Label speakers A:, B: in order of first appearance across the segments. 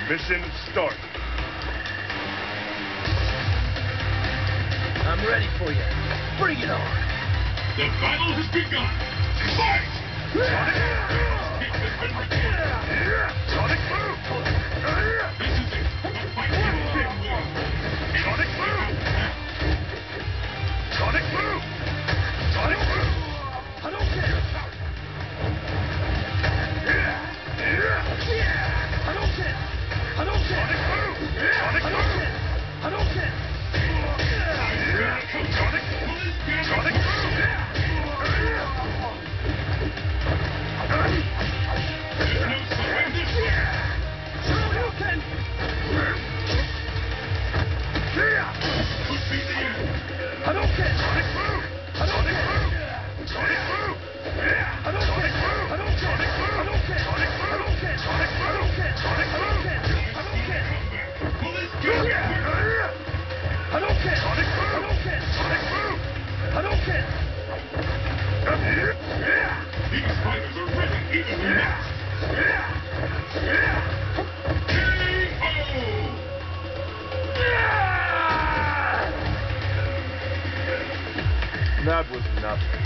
A: Mission start.
B: I'm ready for you. Bring it on.
C: The battle has begun. Fight!
A: Sonic move!
C: This is it. The fight is
A: Sonic move! Sonic move! Sonic move!
B: Hadouken! Hadouken! Hadouken!
A: Sonic move! Sonic move!
B: Hadouken!
A: Sonic! Sonic move!
C: There's no surrender.
B: Hadouken!
C: Could be the end.
B: Hadouken!
A: Sonic move! Sonic move! Sonic move! Sonic move! Sonic move! Sonic move! Sonic move! Sonic move!
C: Will this get it?
B: Hadouken!
A: Sonic move! Sonic move!
B: Hadouken!
C: These fighters are ready evenly matched. KO!
A: That was nothing.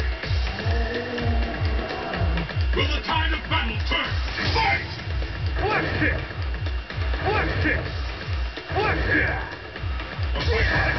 C: Will the tide of battle turn? Fight!
A: Left kick! Left kick! Left kick!
C: The fight